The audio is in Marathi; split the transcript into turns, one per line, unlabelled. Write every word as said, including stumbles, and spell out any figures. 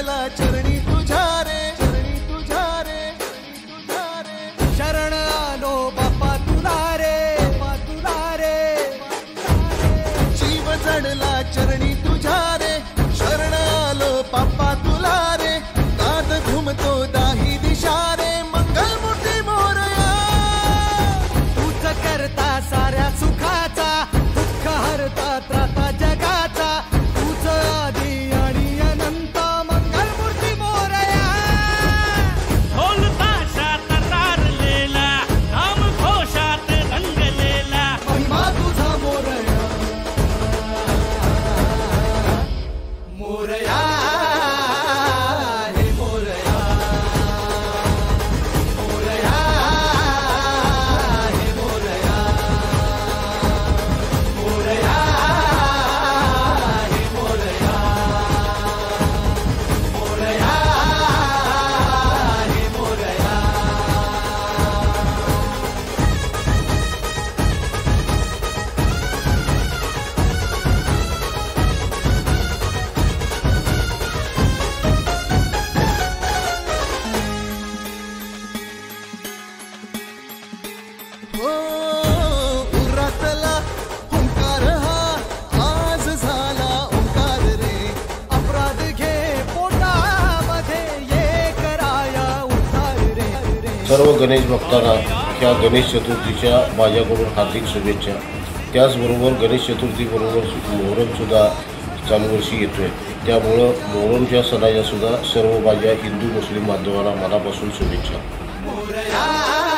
चढला चरणी तुझ्या रे, चरणी तुझ्या रे, तुझ्या रे शरण आलो बाप्पा तुला रे, बाप्पा तुला रे, जीव चढला चरणी तुझ्या रे, शरण आलो बाप्पा तुला रे, दाद घुमतो दाही दिशा रे, मंगल मूर्ती मोरया तूच करता साऱ्या सुखाचा, दुःख हरता त्राता जगाचा, तूच आदी आणि अनंत, मंगल मूर्ती मोरया
ढोल ताशात तारलेला, नाम घोषात रंगलेला,
महिमा तुझा मोरया, मोरया हे मोरया, मोरया हे मोरया, मोरया हे मोरया, मोरया हे मोरया। हो उरातला ओंकार हा आज झाला ओंकार रे, अपराध घे पोटामध्ये ये कराया उद्धार रे, रे
सर्व गणेश भक्तांना ह्या गणेश चतुर्थीच्या माझ्याकडून हार्दिक शुभेच्छा। त्याचबरोबर गणेश चतुर्थीबरोबर मोहरमसुद्धा चालू वर्षी येतोय, त्यामुळं मोहरमच्या सणाच्या सुद्धा सर्व माझ्या हिंदू मुस्लिम बांधवांना मनापासून शुभेच्छा।
मोरया